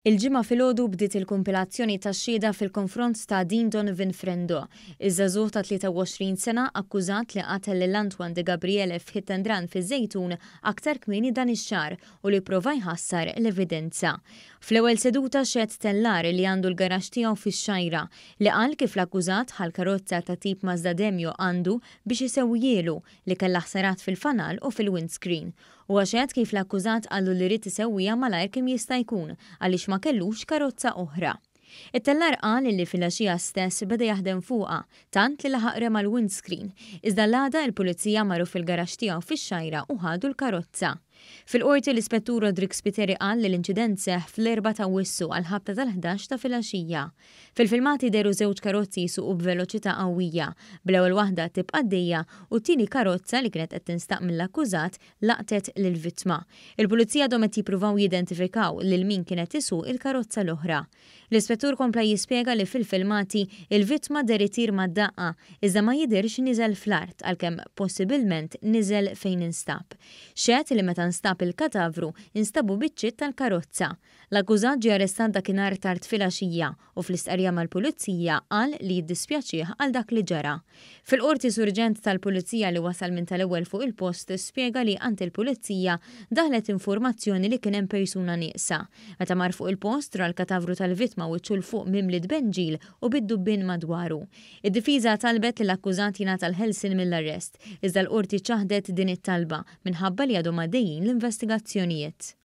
Il-ġimgħa filgħodu bdiet il-kumpilazzjoni tax-xhieda fil-konfront ta' Dean Donovan Frendo, iż-żagħżugħ ta' 23 sena akkużat li qatel lil Antoine de Gabriele f'Hittendran fiż-Żejtun aktar kmieni dan ix-xahar u li pprova jħassar l-evidenza. Fl-ewwel seduta xehed tellar li għandu l-garaxx tiegħu fix-Xajra li qal kif l-akkużat ħal karozza ta' tip Mazda Demio għandu biex isewwielu li kellha ħsarat fil-fanal u fil-windscreen. U għaxed kif l-akkużat għallu li rrid isewwija malajr kemm jista' jkun għaliex ma kellux karozza oħra. It-tellar qal li fil-għaxija stess beda jaħdem fuqha, tant li laħaq rema l-windscreen, iżda l-għada l-pulizija marru fil-garaxx tiegħu fix-Xajra u ħadu l-karozza. Fil-qorti l-ispettur Rodrik Spiteri qal li l-inċident seħħ fl-4 ta' Awwissu għal ħabta tal-11 ta' filgħaxija. Fil-filmati deru żewġ karozzi jsuqu b'veloċità qawwija, bl-ewwel waħda tib għaddejja u t-tieni karozza li kienet qed tinstaq mill-akkużat laqtet lill-vittma. Il-pulizija dom qed jippruvaw jidentifikaw lil min kienet isuq il-karozza l-oħra. L-ispettur kompla jispjega li fil-filmati il-vittma der itir mad-daqqa iżda ma jidhirx niżel fl-art għalkemm possibilment niżel fejn instab. Xed li meta nstab il-katavru instabu biċċiet tal-karozza. L-akkużat ġie arrestat dakinhar tard filgħaxija u fl-istqarrija mal-pulizija qal li jiddispjaċih għal dak li ġara. Fil-qorti surġent tal-pulizija li wasal minn tal-ewwel fuq il-post spjega li għand il-pulizija daħlet informazzjoni li kien hemm persuna nieqsa. Meta mar fuq il-post ra l-katavru tal-vittma u ċul fuq mimlit benġil u bid-dubbin madwaru. Id-difiża talbet li l-akkużat jingħata l-ħelsien mill-arrest, iżda l-qorti ċaħdet din it-talba minħabba li għadhom għaddejjin l-investigazzjonijiet.